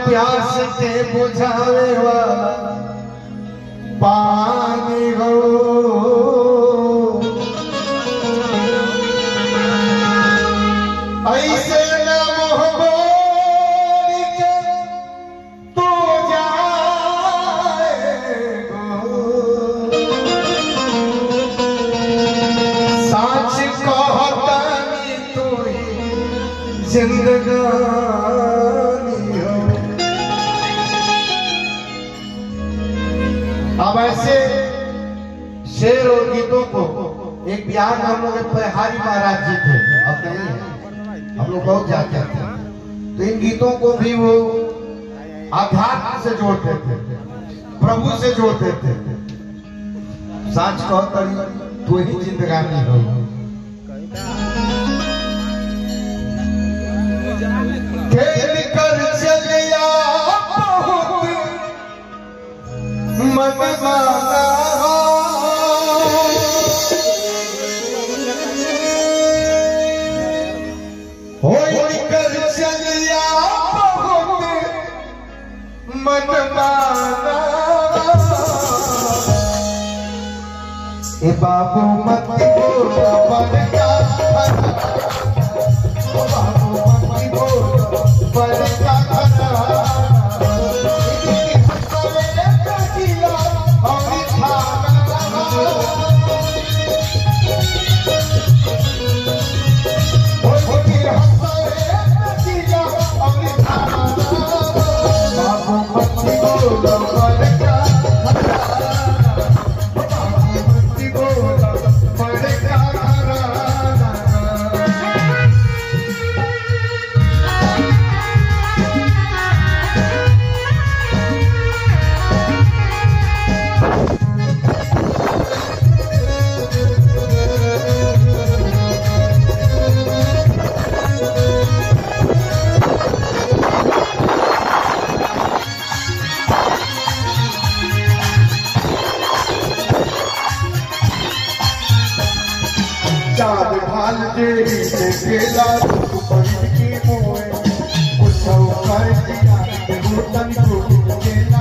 प्यास के बुझावे वाला पानी हो। ऐसे न मोहब्बत के तू जाए गो, साच कहतानी तू जिंदगानी हो। अब ऐसे शेर और गीतों को एक बिहार में हम लोग बिहारी महाराज जी थे, अब नहीं है, हम लोग बहुत जाते थे, तो इन गीतों को भी वो आध्यात्म से जोड़ते थे, प्रभु से जोड़ते थे। साच कहतरी तू ही जिंदगानी हो। खेल कर चलिया बहुत मन माना, कर चलिया बहुत मन माना। ए बाबू मत बोलो बड़का, बाबू मत बोलो बड़का चाँद ढाल तेरी से केला परिंद की मोए कुछ कर दिया तन को केला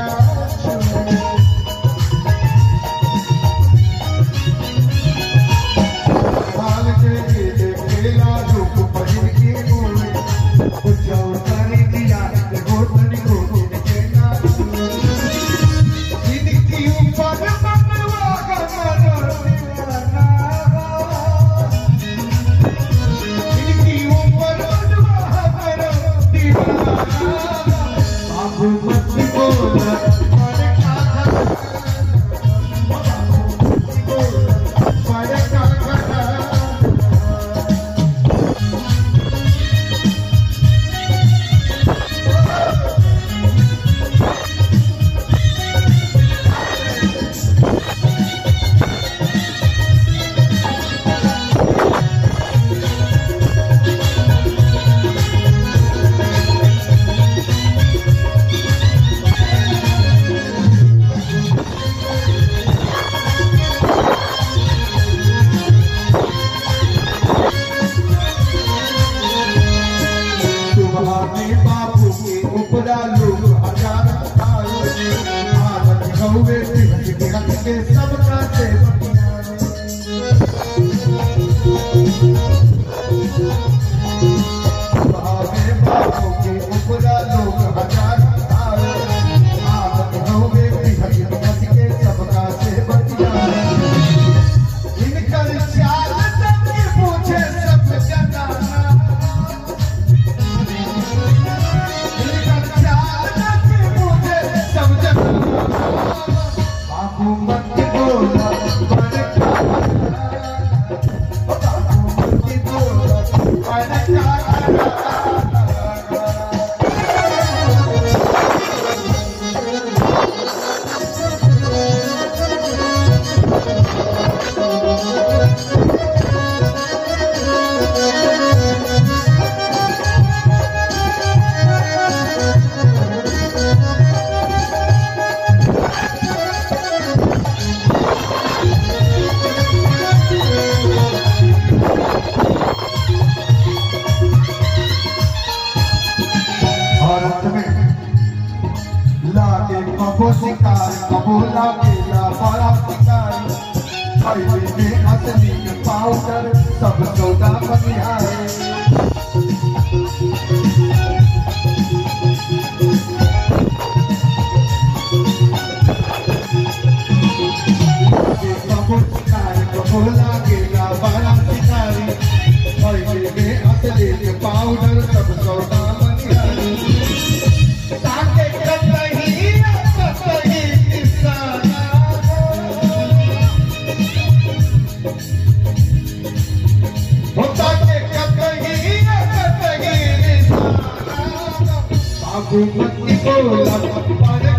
ढाल तेरी से केला परिंद की मोए कुछ कर दिया तन को केला इनकी ऊपर मनवा बाबू के उपरा लोग हजार के सबका से बाबू के उपरा लोग हजार के सबका से बतिया इनकर चाल सबके पूछे सब जनाना। पाउडर सब सौदा बनियारे। बड़ा शिकारी पाउडर सब सौदा बनियारे। ताके कतही किसाना होता के कतही बाबू मत बोला